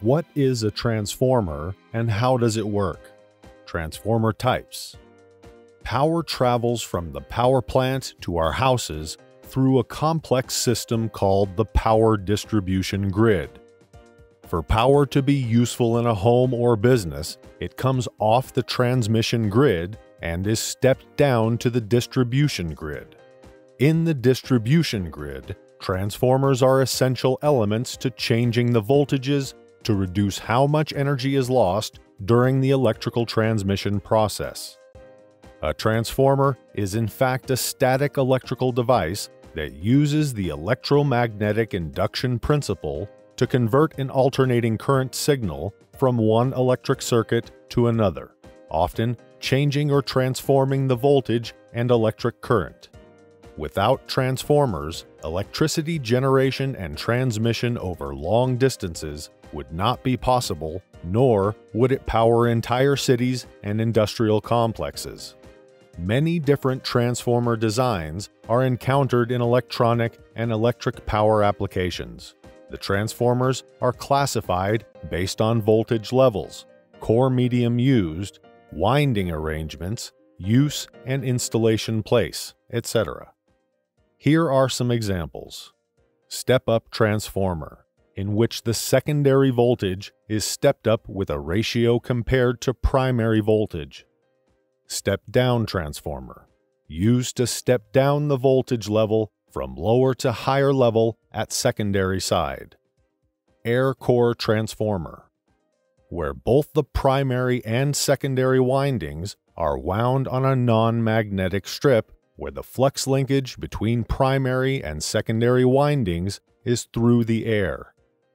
What is a transformer and how does it work? Transformer types. Power travels from the power plant to our houses through a complex system called the power distribution grid. For power to be useful in a home or business, it comes off the transmission grid and is stepped down to the distribution grid. In the distribution grid, transformers are essential elements to changing the voltages to reduce how much energy is lost during the electrical transmission process. A transformer is in fact a static electrical device that uses the electromagnetic induction principle to convert an alternating current signal from one electric circuit to another, often changing or transforming the voltage and electric current. Without transformers, electricity generation and transmission over long distances would not be possible, nor would it power entire cities and industrial complexes. Many different transformer designs are encountered in electronic and electric power applications. The transformers are classified based on voltage levels, core medium used, winding arrangements, use and installation place, etc. Here are some examples. Step-up transformer, in which the secondary voltage is stepped up with a ratio compared to primary voltage. Step-down transformer, used to step down the voltage level from lower to higher level at secondary side. Air core transformer, where both the primary and secondary windings are wound on a non-magnetic strip where the flux linkage between primary and secondary windings is through the air.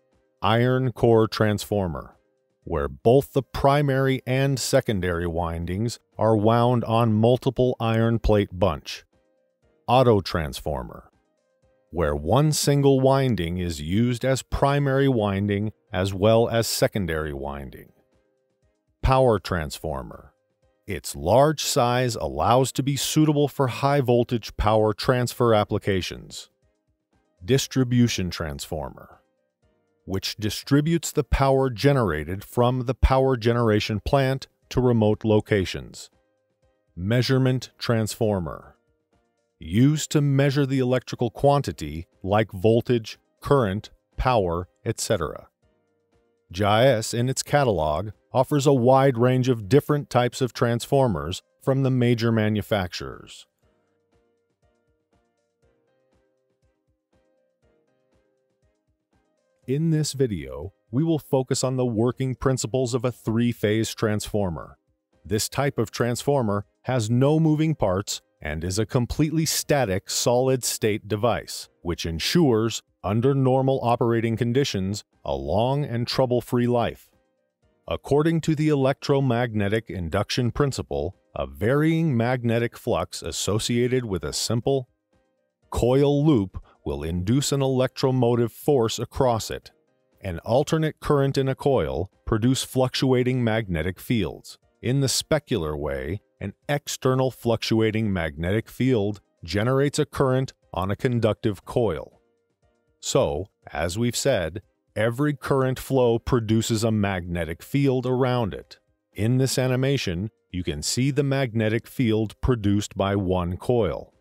Iron core transformer, where both the primary and secondary windings are wound on multiple iron plate bunch. Auto transformer, where one single winding is used as primary winding as well as secondary winding. Power transformer. Its large size allows to be suitable for high-voltage power transfer applications. Distribution transformer, which distributes the power generated from the power generation plant to remote locations. Measurement transformer, used to measure the electrical quantity like voltage, current, power, etc. JAES in its catalog offers a wide range of different types of transformers from the major manufacturers. In this video, we will focus on the working principles of a three-phase transformer. This type of transformer has no moving parts and is a completely static solid-state device, which ensures, under normal operating conditions, a long and trouble-free life. According to the electromagnetic induction principle, a varying magnetic flux associated with a simple coil loop will induce an electromotive force across it. An alternate current in a coil produce fluctuating magnetic fields. In the specular way, an external fluctuating magnetic field generates a current on a conductive coil. So, as we've said, every current flow produces a magnetic field around it. In this animation, you can see the magnetic field produced by one coil.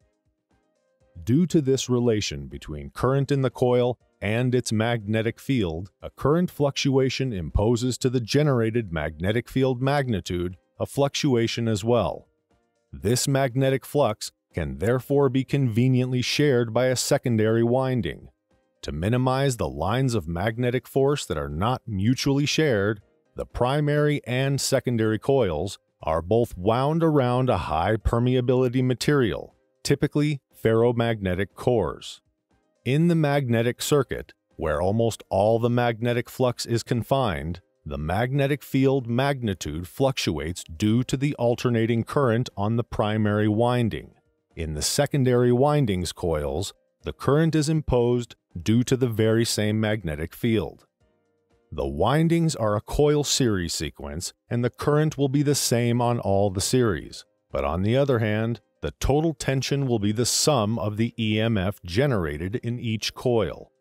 Due to this relation between current in the coil and its magnetic field, a current fluctuation imposes to the generated magnetic field magnitude a fluctuation as well. This magnetic flux can therefore be conveniently shared by a secondary winding. To minimize the lines of magnetic force that are not mutually shared, the primary and secondary coils are both wound around a high permeability material, typically ferromagnetic cores. In the magnetic circuit, where almost all the magnetic flux is confined, the magnetic field magnitude fluctuates due to the alternating current on the primary winding. In the secondary windings coils, the current is imposed due to the very same magnetic field. The windings are a coil series sequence, and the current will be the same on all the series. But on the other hand, the total tension will be the sum of the EMF generated in each coil.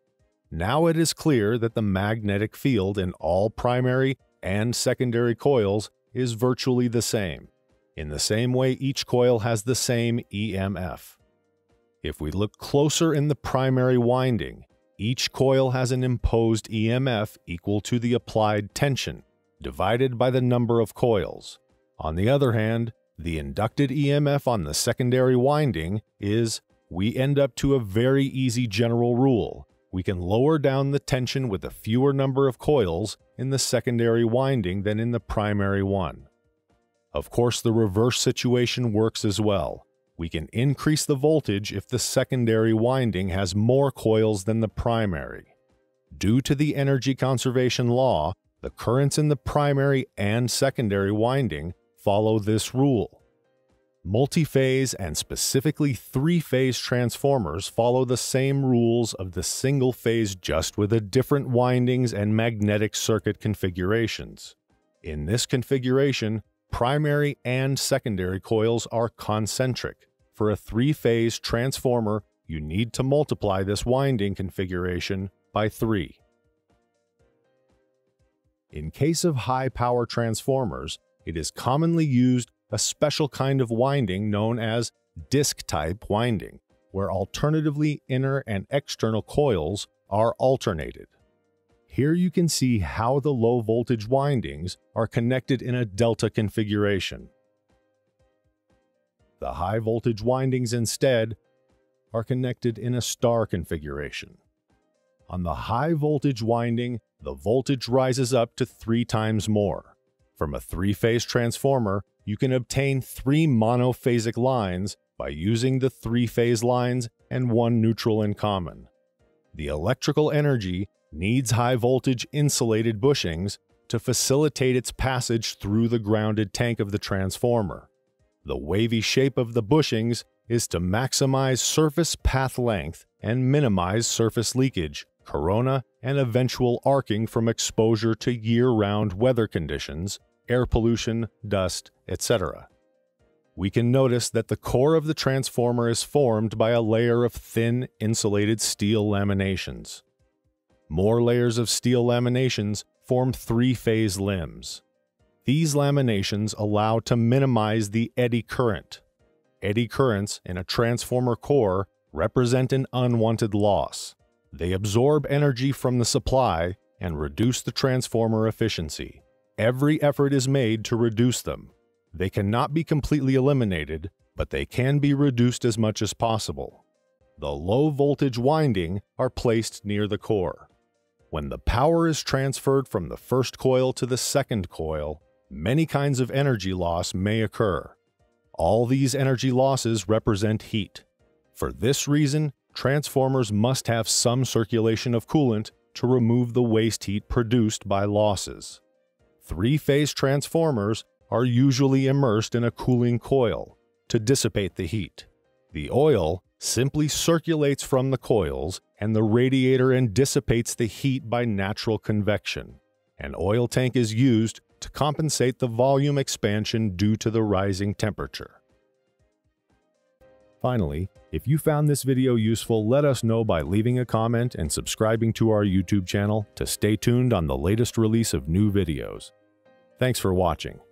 Now it is clear that the magnetic field in all primary and secondary coils is virtually the same. In the same way, each coil has the same EMF. If we look closer in the primary winding, each coil has an imposed EMF equal to the applied tension, divided by the number of coils. On the other hand, the inducted EMF on the secondary winding is, we end up to a very easy general rule. We can lower down the tension with a fewer number of coils in the secondary winding than in the primary one. Of course, the reverse situation works as well. We can increase the voltage if the secondary winding has more coils than the primary. Due to the energy conservation law, the currents in the primary and secondary winding follow this rule. Multi-phase and specifically three-phase transformers follow the same rules of the single-phase, just with a different windings and magnetic circuit configurations. In this configuration, primary and secondary coils are concentric. For a three-phase transformer, you need to multiply this winding configuration by 3. In case of high-power transformers, it is commonly used a special kind of winding known as disc-type winding, where alternatively inner and external coils are alternated. Here you can see how the low-voltage windings are connected in a delta configuration. The high-voltage windings instead are connected in a star configuration. On the high-voltage winding, the voltage rises up to 3 times more. From a three-phase transformer, you can obtain 3 monophasic lines by using the 3-phase lines and 1 neutral in common. The electrical energy needs high-voltage insulated bushings to facilitate its passage through the grounded tank of the transformer. The wavy shape of the bushings is to maximize surface path length and minimize surface leakage, corona, and eventual arcing from exposure to year-round weather conditions, air pollution, dust, etc. We can notice that the core of the transformer is formed by a layer of thin, insulated steel laminations. More layers of steel laminations form 3-phase limbs. These laminations allow to minimize the eddy current. Eddy currents in a transformer core represent an unwanted loss. They absorb energy from the supply and reduce the transformer efficiency. Every effort is made to reduce them. They cannot be completely eliminated, but they can be reduced as much as possible. The low-voltage winding are placed near the core. When the power is transferred from the first coil to the second coil, many kinds of energy loss may occur. All these energy losses represent heat. For this reason, transformers must have some circulation of coolant to remove the waste heat produced by losses. 3-phase transformers are usually immersed in a cooling coil to dissipate the heat. The oil simply circulates from the coils and the radiator and dissipates the heat by natural convection. An oil tank is used to compensate the volume expansion due to the rising temperature. Finally, if you found this video useful, let us know by leaving a comment and subscribing to our YouTube channel to stay tuned on the latest release of new videos. Thanks for watching.